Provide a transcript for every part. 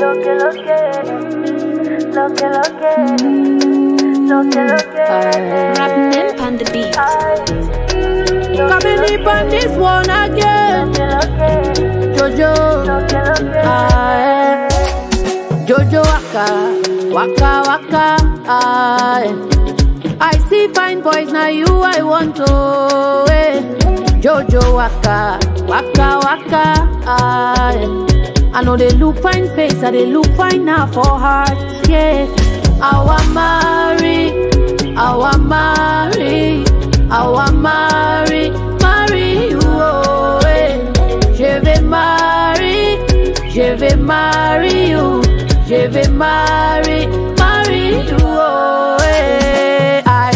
Rappnem on the beat. Kameni on this one again. Jojo, Jojo waka, waka. I see fine boys, now you I want to. Jojo waka, waka, waka. I know they look fine face, they look fine now for heart. Yeah, I want marry you. Oh, je vais marry you. Je vais marry you. Oh, I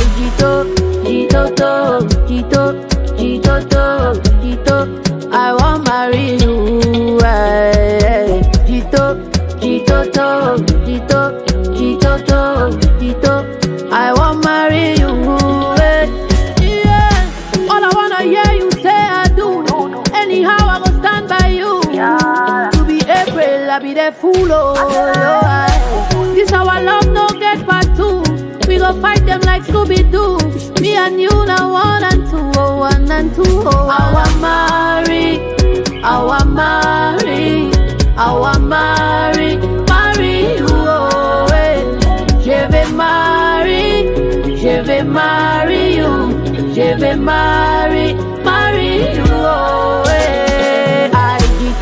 Jito. I want marry you. Jito. I want marry you. Yeah. All I wanna hear you say I do. Anyhow I go stand by you. You be April, I be the fool. Oh, this our love no get part two. We go fight them like Scooby-Doo. Me and you now 1 and 2. Oh, 1 and 2. Oh, I want marry you. Oh, je vais marry you. Je vais marry you. Oh, I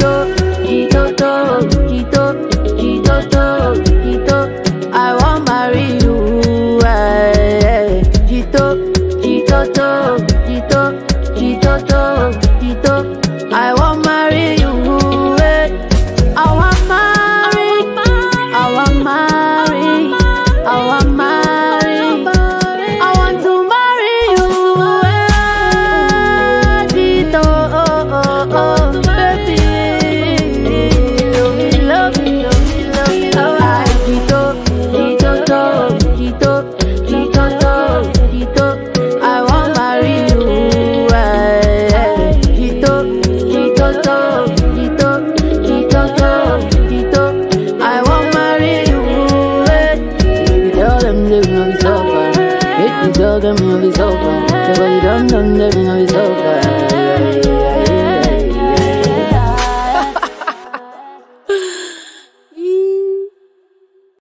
Jito. I want marry you. Jito. I want marry you. I want to marry you. Jito, baby. Love you. I Jito. I want marry you. Jito. I want marry you. Tell them living is over. If you tell them it's over, the way you done, living is over.